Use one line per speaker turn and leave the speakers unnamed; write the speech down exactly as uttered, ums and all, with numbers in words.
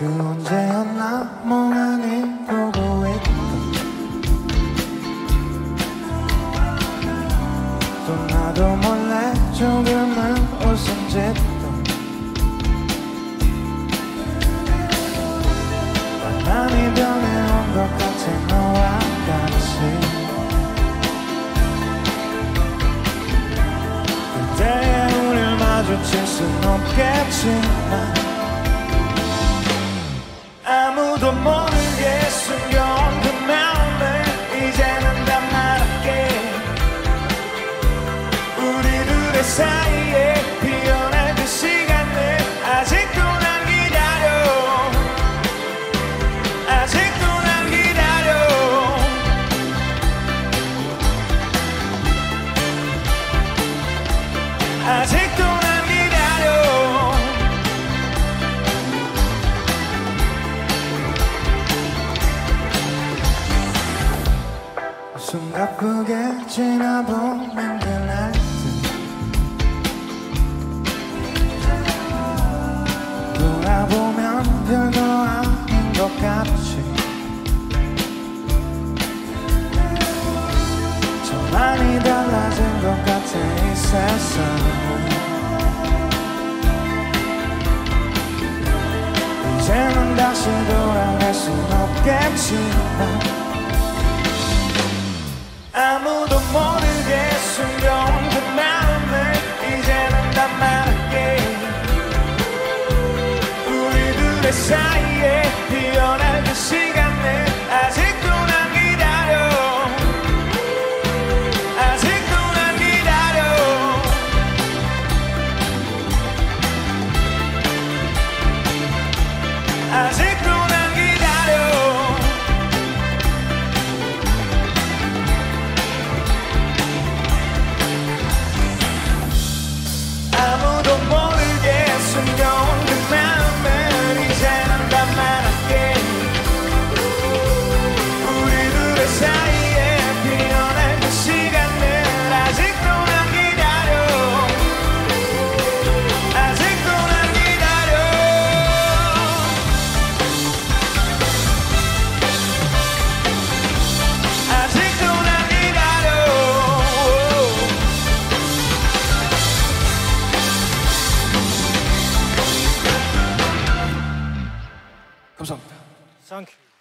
그 언제였나 멍하니 보고 있던 또 나도 몰래 조금은 웃음 짓던 많이 변해온 것 같아 너와 같이 그때의 우릴 마주칠 순 없겠지만 아무도 모르게 숨겨온 그 마음을 이제는 다 말할게 우리들의 사이에 피어날 그 시간을 아직도 난 기다려 아직도 난 기다려 아직도 난 기다려 숨가쁘게 지나보는 그날들 돌아보면 별거 아닌 것 같지 참 많이 달라진 것 같아 이 세상은 이제는 다시 돌아갈 순 없겠지만 아무도 모르게 숨겨온 그 마음을 이제는 다 말할게 우리들의 사이에 피어날 그 시간을 아직도 난 기다려 아직도 난 기다려 아직도 난 기다려 아무도 모르게 숨겨온 그 마음을 이제는 다 말할게 우리들의 사이에 피어날 그 시간을 아직도 난 기다려 아직도 난 기다려 아직도 난 기다려 감사합니다.
Thank you.